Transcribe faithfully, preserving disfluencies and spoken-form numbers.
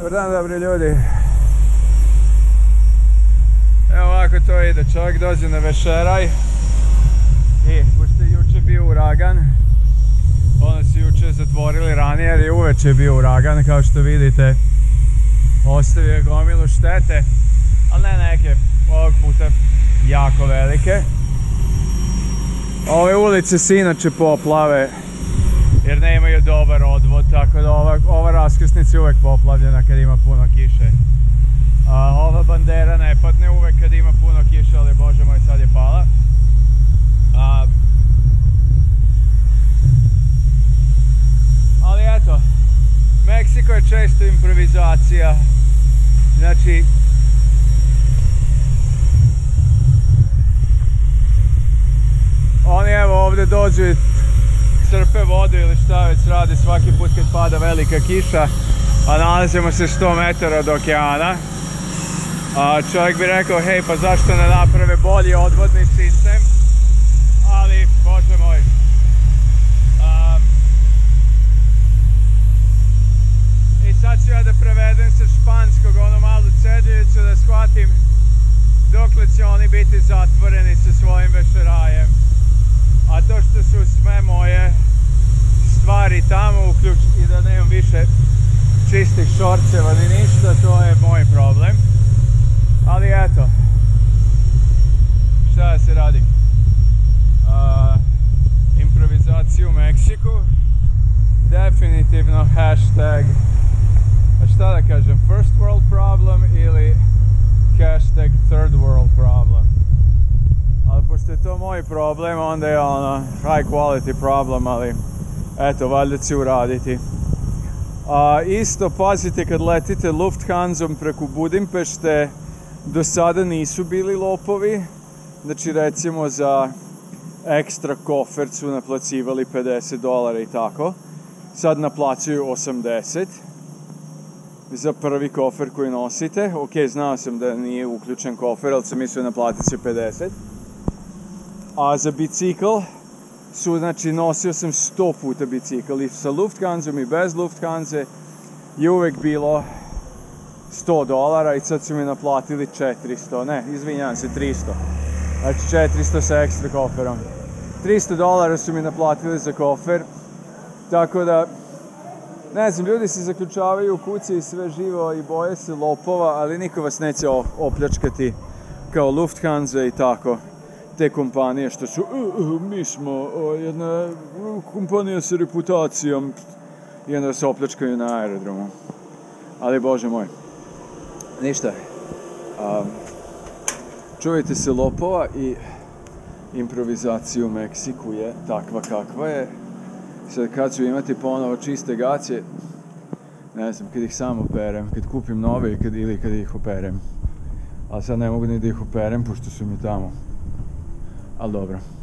Dobar dan, dobri ljudi. Evo ovako to ide, čovjek dođe na večeraj i pošto je juče bio uragan, onda su juče zatvorili ranije jer je uveče bio uragan, kao što vidite. Ostavio je gomilu štete, ali ne neke, ovog puta jako velike. Ove ulice se inače poplave jer nemaju dobar odvod, tako da ova, ova raskrsnica je uvek poplavljena kad ima puno kiše. A, ova bandera ne padne uvek kad ima puno kiše, ali bože moj, sad je pala. A, ali eto, Meksiko je često improvizacija. Znači, oni evo ovdje dođu i crpe vodu ili šta već radi svaki put kad pada velika kiša, a nalazimo se sto metara od okeana. A čovjek bi rekao, hej, pa zašto ne naprave bolji odvodni sistem, ali bože moj. Um, I sad ću ja da prevedem sa španskog onu malu ceduljicu da shvatim dokle će oni biti zatvoreni sa svojim večerajem. A to što su sve moje stvari tamo uključ i da nemam više čistih šorceva ni ništa, to je moj problem. Ali eto, šta da se radi? Uh, improvizaciju u Meksiku, definitivno hashtag, a šta da kažem, first world problem ili hashtag third world problem. Ali pošto je to moj problem, onda je ono high quality problem, ali eto, valjda ću uraditi. A, isto pazite kad letite Lufthansom preko Budimpešte, do sada nisu bili lopovi. Znači recimo za ekstra kofer su naplaćivali pedeset dolara i tako. Sad naplaćuju osamdeset za prvi kofer koji nosite. Ok, znao sam da nije uključen kofer, ali sam mislio naplatit će pedeset. A za bicikl su, znači, nosio sam sto puta bicikl i sa Lufthansom i bez Lufthanse je uvek bilo sto dolara i sad su mi naplatili četiristo, ne, izvinjavam se, tristo. Znači četiristo sa ekstra koferom. tristo dolara su mi naplatili za kofer, tako da, ne znam, ljudi se zaključavaju u kući i sve živo i boje se lopova, ali niko vas neće opljačkati kao Lufthansa i tako. Te kompanije što su, uh, uh, mi smo uh, jedna uh, kompanija sa reputacijom i onda se opljačkaju na aerodromu. Ali bože moj, ništa. Um, čuvajte se lopova i improvizacija u Meksiku je takva kakva je. Sad kad ću imati ponovo čiste gaće, ne znam, kad ih sam operem, kad kupim nove kad, ili kad ih operem. Ali sad ne mogu ni da ih operem pošto su mi tamo. Ali dobro.